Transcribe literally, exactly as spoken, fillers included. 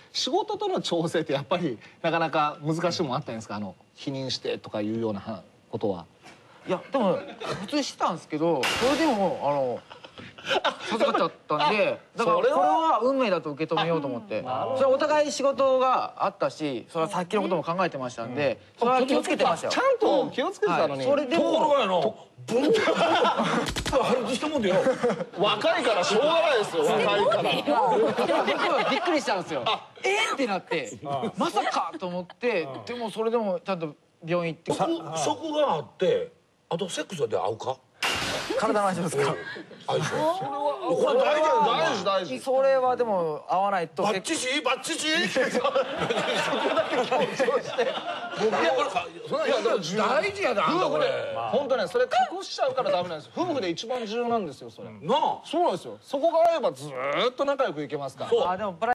仕事との調整ってやっぱりなかなか難しいもんあったんですか？あの否認してとかいうようなことは。 いやでも普通にしてたんですけど、それでもあの授かっちゃったんで、だからこれは運命だと受け止めようと思って。それはお互い仕事があったし、それは先のことも考えてましたんで、それは気をつけてましたよ。 ちゃんと気をつけてたのに。 それでところもがやのブンって破裂したもんでよ。 若いからしょうがないですよ。若いから。 僕はびっくりしたんですよ。えってなってまさかと思って、でもそれでもちゃんと病院行って。 食があってあとセックスで合うか？ 体の話ですか？ 相性。 これ大事大事大事。 それはでも合わないと。 バッチシバッチシ。 そこだけ強調して。 僕はこれそんな大事やなあんたこれ。 本当ね、それ隠しちゃうからダメなんですよ。夫婦で一番重要なんですよそれ。 なあ。 そうなんですよ。そこが合えばずーっと仲良くいけますから。 あでも